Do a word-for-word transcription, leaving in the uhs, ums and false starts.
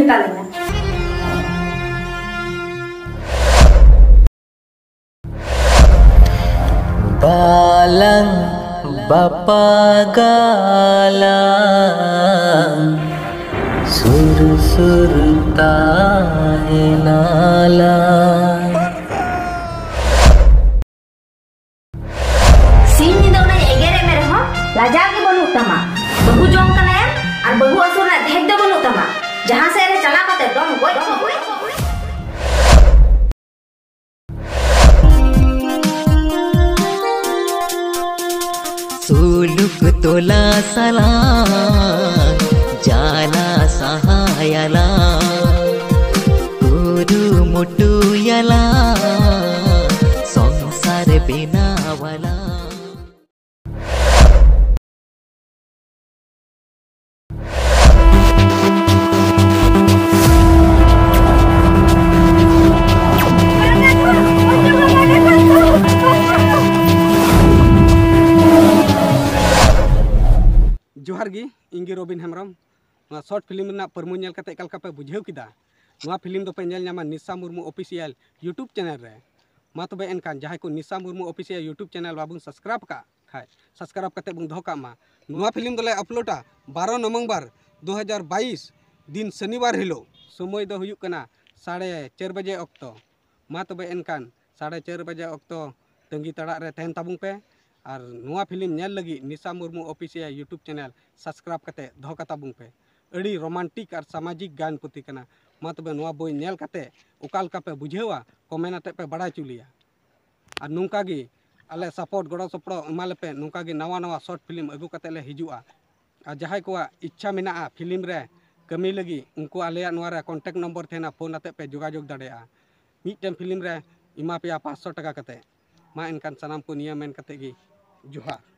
ᱢᱮᱛᱟᱞᱤᱧᱟ balang bapagala sur sur tahenala सीन निदा उना एगेरे में रहो लाजा के बनु तमा बहु जोंग कना और बहु असुर ना धेक दे बनु तमा जहां से रे चला कते दम गोय गोय सुलुक तोला सला जाला सहायला गुरु मुटु यला संसार बिनावला जोहार गी इंगे रोबिन हेमरम शॉर्ट फिल्म ना परमु नेल कते कलका पे बुझेव किदा नवा फिल्म दो पे नेल न्यामा Nisha Murmu official YouTube channel रे मा तबे एनकान जहां को Nisha Murmu official YouTube channel बाबुन सब्सक्राइब का खाय सब्सक्राइब कते बुन धो का मा नवा फिल्म दोले अपलोडा बारह नवंबर दो हज़ार बाईस दिन शनिवार हिलो समय दो हुयुक कना साढ़े चार बजे अक्तो मा तबे एनकान साढ़े चार बजे अक्तो तंगी तड़ा रे तहन ताबुन पे और नवा फिल्म नेल लगी Nisha Murmu official YouTube channel subscribe कते धो कता बुं पे अड़ी रोमांटिक और सामाजिक गान पुती कना मा तबे नवा बोई नेल कते उकाल का पे बुझेवा कमेंट अते पे बड़ा चुलिया और नुंका गी अले सपोर्ट गड़ो सपड़ो एमाले पे नुंका गी नवा नवा शॉर्ट फिल्म अगु कते ले हिजुआ और जहां को इच्छा मेना फिल्म रे कमी लगी उनको आले नवा रे कांटेक्ट नंबर थेना फोन अते पे जोगाजोग दाड़ेया मिटन फिल्म रे इमा पे पाँच सौ टका कते मा इनकान सनाम को नियम मेन कते गी जोहार।